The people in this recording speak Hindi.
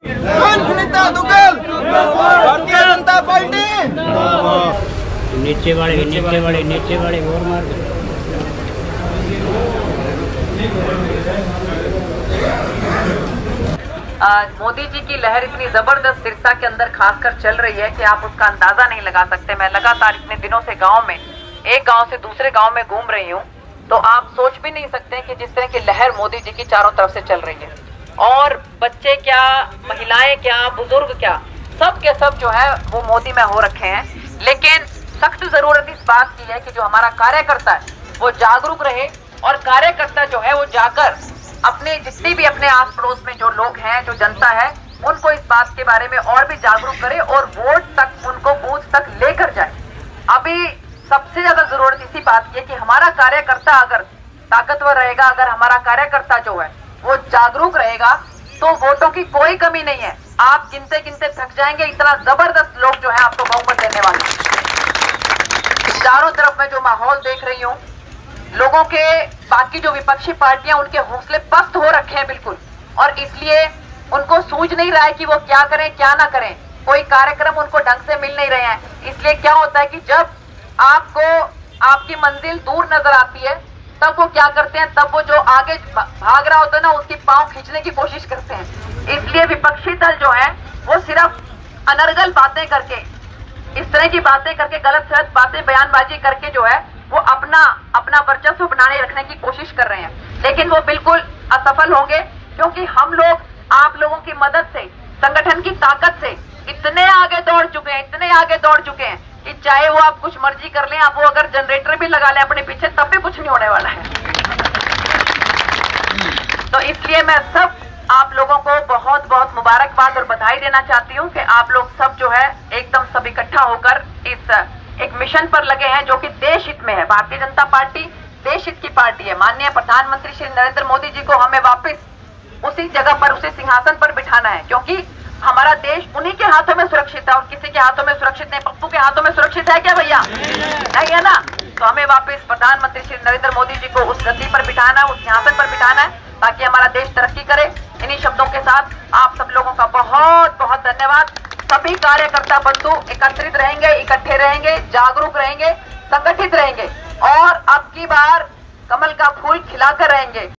सुनीता दुग्गल, भारतीय जनता पार्टी। नीचे वाले और मार दो। मोदी जी की लहर इतनी जबरदस्त सिरसा के अंदर खासकर चल रही है कि आप उसका अंदाजा नहीं लगा सकते। मैं लगातार इतने दिनों से गांव में, एक गांव से दूसरे गांव में घूम रही हूं, तो आप सोच भी नहीं सकते कि जिस तरह की लहर मोदी जी की चारों तरफ से चल रही है, और बच्चे क्या, महिलाएं क्या, बुजुर्ग क्या, सब के सब जो है वो मोदी में हो रखे हैं। लेकिन सख्त जरूरत इस बात की है कि जो हमारा कार्यकर्ता है वो जागरूक रहे, और कार्यकर्ता जो है वो जाकर अपने जितनी भी अपने आस पड़ोस में जो लोग हैं, जो जनता है, उनको इस बात के बारे में और भी जागरूक करे और वोट तक, उनको बूथ तक लेकर जाए। अभी सबसे ज्यादा जरूरत इसी बात की है कि हमारा कार्यकर्ता अगर ताकतवर रहेगा, अगर हमारा कार्यकर्ता जो है वो जागरूक रहेगा, तो वोटों की कोई कमी नहीं है। आप गिनते गिनते थक जाएंगे, इतना जबरदस्त लोग जो है आपको बहुमत देने वाले। चारों तरफ मैं जो माहौल देख रही हूँ, लोगों के, बाकी जो विपक्षी पार्टियां, उनके हौसले पस्त हो रखे हैं बिल्कुल, और इसलिए उनको सूझ नहीं रहा है कि वो क्या करें क्या ना करें। कोई कार्यक्रम उनको ढंग से मिल नहीं रहे हैं। इसलिए क्या होता है कि जब आपको आपकी मंजिल दूर नजर आती है, तब वो क्या करते हैं, तब वो जो आगे भाग रहा होता है ना, उसकी पांव खींचने की कोशिश करते हैं। इसलिए विपक्षी दल जो है वो सिर्फ अनर्गल बातें करके, इस तरह की बातें करके, गलत सलत बातें, बयानबाजी करके जो है वो अपना वर्चस्व बनाने रखने की कोशिश कर रहे हैं। लेकिन वो बिल्कुल असफल होंगे, क्योंकि हम लोग आप लोगों की मदद से, संगठन की ताकत से इतने आगे दौड़ चुके हैं कि चाहे वो आप कुछ मर्जी कर लें, आप वो अगर जनरेटर भी लगा लें अपने पीछे, तब भी कुछ नहीं होने वाला है। तो इसलिए मैं सब आप लोगों को बहुत बहुत मुबारकबाद और बधाई देना चाहती हूँ कि आप लोग सब जो है एकदम सब इकट्ठा होकर इस एक मिशन पर लगे हैं जो कि देश हित में है। भारतीय जनता पार्टी देश हित की पार्टी है। माननीय प्रधानमंत्री श्री नरेंद्र मोदी जी को हमें वापस उसी जगह पर, उसी सिंहासन पर बिठाना है, क्योंकि हमारा देश उन्हीं के हाथों में सुरक्षित है और किसी के हाथों में सुरक्षित नहीं। पप्पू के हाथों में सुरक्षित है क्या भैया? नहीं है ना। तो हमें वापस प्रधानमंत्री श्री नरेंद्र मोदी जी को उस गद्दी पर बिठाना है, उस सिंहासन पर बिठाना है, ताकि हमारा देश तरक्की करे। इन्हीं शब्दों के साथ आप सब लोगों का बहुत बहुत धन्यवाद। सभी कार्यकर्ता बंधु एकत्रित रहेंगे, इकट्ठे रहेंगे, जागरूक रहेंगे, संगठित रहेंगे, और अब की बार कमल का फूल खिलाकर रहेंगे।